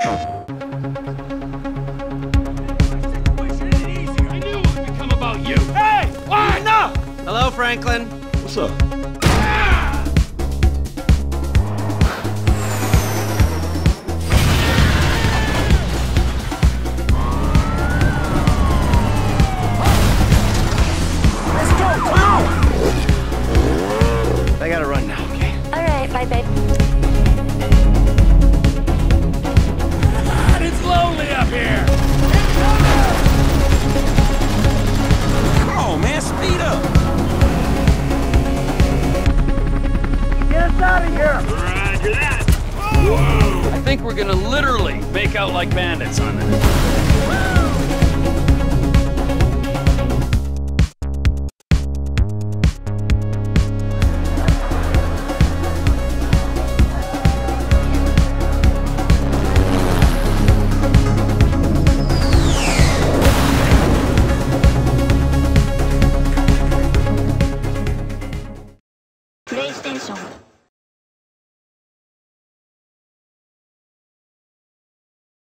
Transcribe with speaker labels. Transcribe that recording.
Speaker 1: Hello, Franklin.
Speaker 2: What's up?
Speaker 3: Let's go, come on!
Speaker 1: I gotta run now, okay?
Speaker 4: Alright, bye, babe.
Speaker 3: God, it's lonely up here! Come on, man, speed up! Get us out of here! Roger that! Whoa!
Speaker 5: I think we're gonna literally make out like bandits on this.
Speaker 4: PlayStation